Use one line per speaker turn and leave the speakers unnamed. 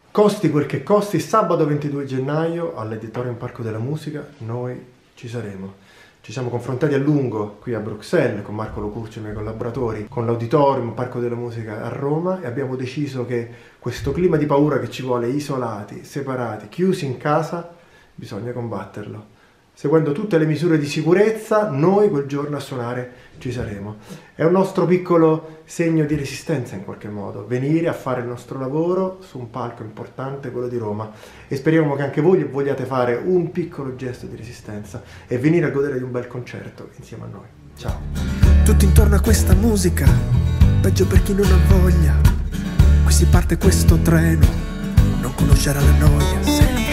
Costi quel che costi, sabato 22 gennaio all'Auditorium Parco della Musica noi ci saremo. Ci siamo confrontati a lungo qui a Bruxelles con Marco Locurcio e i miei collaboratori, con l'Auditorium Parco della Musica a Roma, e abbiamo deciso che questo clima di paura che ci vuole isolati, separati, chiusi in casa, bisogna combatterlo. Seguendo tutte le misure di sicurezza, noi quel giorno a suonare ci saremo. È un nostro piccolo segno di resistenza in qualche modo, venire a fare il nostro lavoro su un palco importante, quello di Roma, e speriamo che anche voi vogliate fare un piccolo gesto di resistenza e venire a godere di un bel concerto insieme a noi. Ciao!
Tutto intorno a questa musica, peggio per chi non ha voglia. Qui si parte questo treno, non conoscerà la noia.